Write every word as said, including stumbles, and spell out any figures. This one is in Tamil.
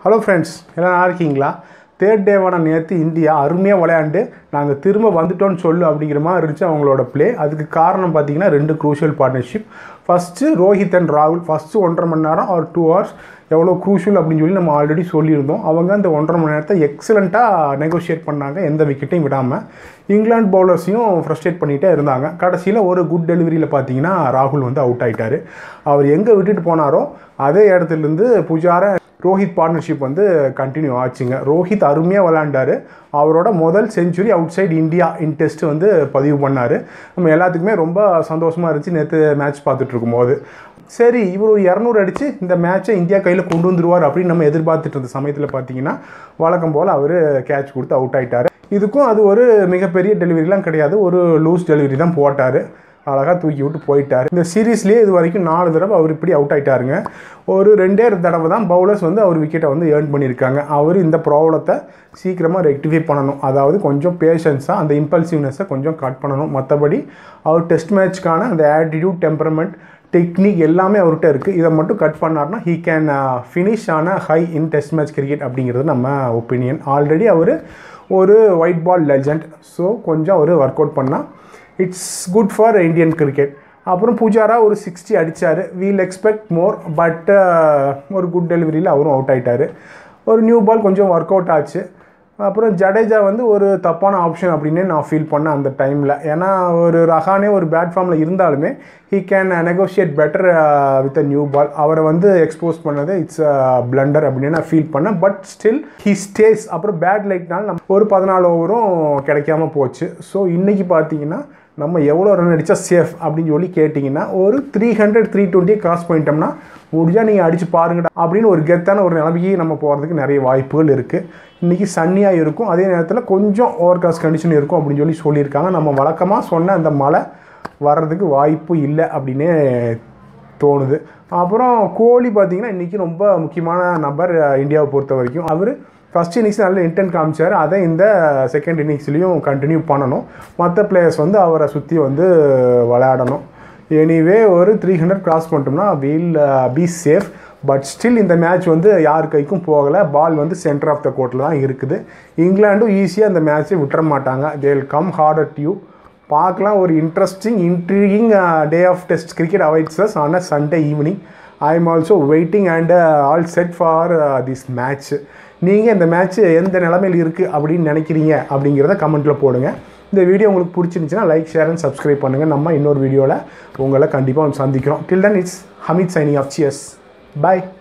ஹலோ ஃப்ரெண்ட்ஸ், எல்லாம் நல்லா இருக்கீங்களா? தேர்ட் டேவான நேற்று இந்தியா அருமையாக விளையாண்டு நாங்கள் திரும்ப வந்துட்டோன்னு சொல்லு அப்படிங்கிற மாதிரி இருந்துச்சு அவங்களோட ப்ளே. அதுக்கு காரணம் பார்த்தீங்கன்னா ரெண்டு crucial partnership. First Rohit and ராகுல் ஃபஸ்ட்டு ஒன்றரை மணி நேரம் ஒரு டூ ஹவர்ஸ் எவ்வளோ க்ரூஷியல் அப்படின்னு சொல்லி நம்ம ஆல்ரெடி சொல்லியிருந்தோம். அவங்க அந்த ஒன்றரை மணி நேரத்தை எக்ஸலண்ட்டாக நெகோஷியேட் பண்ணாங்க, எந்த விக்கெட்டையும் விடாமல். இங்கிலாந்து பவுலர்ஸையும் ஃப்ரஸ்ட்ரேட் பண்ணிகிட்டே இருந்தாங்க. கடைசியில் ஒரு குட் டெலிவரியில் பார்த்தீங்கன்னா ராகுல் வந்து அவுட் ஆகிட்டார். அவர் எங்கே விட்டுட்டு போனாரோ அதே இடத்துலேருந்து புஜாரா ரோஹித் பார்ட்னர்ஷிப் வந்து கண்டினியூ ஆச்சுங்க. ரோஹித் அருமையாக விளையாண்டார். அவரோட முதல் century outside India in test வந்து பதிவு பண்ணார். நம்ம எல்லாத்துக்குமே ரொம்ப சந்தோஷமாக இருந்துச்சு நேற்று மேட்ச் பார்த்துட்டு இருக்கும்போது. சரி, இவர் ஒரு இரநூறு அடித்து இந்த மேட்சை இந்தியா கையில் கொண்டு வந்துருவார் அப்படின்னு நம்ம எதிர்பார்த்துட்டு இருந்த சமயத்தில் பார்த்தீங்கன்னா வழக்கம் போல் அவர் கேட்ச் கொடுத்து அவுட் ஆகிட்டார். இதுக்கும் அது ஒரு மிகப்பெரிய டெலிவரிலாம் கிடையாது, ஒரு லூஸ் டெலிவரி தான் போட்டார். அழகாக தூக்கி விட்டு போயிட்டார். இந்த சீரீஸ்லேயே இது வரைக்கும் நாலு தடவை அவர் இப்படி அவுட் ஆகிட்டாருங்க. ஒரு ரெண்டே தடவை தான் பவுலர்ஸ் வந்து அவர் விக்கெட்டை வந்து ஏர்ன் பண்ணியிருக்காங்க. அவர் இந்த ப்ராப்ளத்தை சீக்கிரமாக ரெக்டிஃபை பண்ணணும். அதாவது கொஞ்சம் பேஷன்ஸாக அந்த இம்பல்சிவ்னஸை கொஞ்சம் கட் பண்ணணும். மற்றபடி அவர் டெஸ்ட் மேட்ச்க்கான அந்த ஆட்டிடியூட், டெம்பரமெண்ட், டெக்னிக் எல்லாமே அவர்கிட்ட இருக்குது. இதை மட்டும் கட் பண்ணார்னா he can finish on high in test match cricket அப்படிங்கிறது நம்ம ஒப்பீனியன். ஆல்ரெடி அவர் ஒரு ஒயிட் பால் லெஜண்ட். ஸோ கொஞ்சம் அவர் ஒர்க் அவுட் பண்ணால் it's good for Indian cricket. அப்புறம் புஜாரா ஒரு சிக்ஸ்டி அடித்தார். வீல் எக்ஸ்பெக்ட் மோர், பட் ஒரு குட் டெலிவரியில் அவரும் அவுட் ஆகிட்டார். ஒரு நியூ பால் கொஞ்சம் ஒர்க் அவுட் ஆச்சு. அப்புறம் ஜடேஜா வந்து ஒரு தப்பான ஆப்ஷன் அப்படின்னே நான் ஃபீல் பண்ணேன் அந்த டைமில். ஏன்னா ஒரு ரஹானே ஒரு பேட் ஃபார்மில் இருந்தாலுமே he can negotiate better with a new ball. அவரை வந்து எக்ஸ்போஸ் பண்ணது இட்ஸ் பிளண்டர் அப்படின்னு நான் ஃபீல் பண்ணேன். But still he stays. அப்புறம் பேட் லைட்னால நம்ம ஒரு பதினாலு ஓவரும் கிடைக்காம போச்சு. ஸோ இன்றைக்கி பார்த்தீங்கன்னா நம்ம எவ்வளோ ரன் அடித்தா சேஃப் அப்படின்னு சொல்லி கேட்டிங்கன்னா ஒரு த்ரீ ஹண்ட்ரட் த்ரீ டுவெண்ட்டியை கிராஸ் பண்ணிட்டோம்னா முடிஞ்சால் நீங்கள் அடித்து பாருங்கடா அப்படின்னு ஒரு கெத்தான ஒரு நிலைமைக்கு நம்ம போகிறதுக்கு நிறைய வாய்ப்புகள் இருக்குது. இன்றைக்கி சன்னியாக இருக்கும், அதே நேரத்தில் கொஞ்சம் ஓவர் காஸ்ட் கண்டிஷன் இருக்கும் அப்படின்னு சொல்லி சொல்லியிருக்காங்க. நம்ம வழக்கமாக சொன்ன அந்த மழை வர்றதுக்கு வாய்ப்பு இல்லை அப்படின்னே தோணுது. அப்புறம் கோலி பார்த்திங்கன்னா இன்றைக்கி ரொம்ப முக்கியமான நபர் இந்தியாவை பொறுத்த வரைக்கும். அவர் ஃபஸ்ட் இன்னிங்ஸ் நல்ல இன்டென்ட் காமிச்சார். அதை இந்த செகண்ட் இன்னிங்ஸ்லேயும் கண்டினியூ பண்ணணும். மற்ற பிளேயர்ஸ் வந்து அவரை சுற்றி வந்து விளையாடணும். எனிவே ஒரு த்ரீ ஹண்ட்ரட் கிராஸ் பண்ணிட்டோம்னா we'll be safe. But still இந்த மேட்ச் வந்து யார் கைக்கும் போகலை. பால் வந்து சென்டர் ஆஃப் த கோர்ட்டில் தான் இருக்குது. இங்கிலாண்டும் ஈஸியாக இந்த மேட்ச்சை விட்டுற மாட்டாங்க. They will come hard at you. பார்க்கலாம். ஒரு interesting intriguing day of test cricket awaits us on a Sunday evening. I am also waiting and all set for this match. நீங்கள் இந்த மேட்ச்சு எந்த நிலைமையில் இருக்குது அப்படின்னு நினைக்கிறீங்க அப்படிங்கிறத கமெண்ட்டில் போடுங்க. இந்த வீடியோ உங்களுக்கு பிடிச்சிருந்துச்சுன்னா லைக், ஷேர் அண்ட் சப்ஸ்கிரைப் பண்ணுங்கள். நம்ம இன்னொரு வீடியோவில் உங்களை கண்டிப்பாக சந்திக்கிறோம். Till then it's Hameed signing off. Cheers. Bye.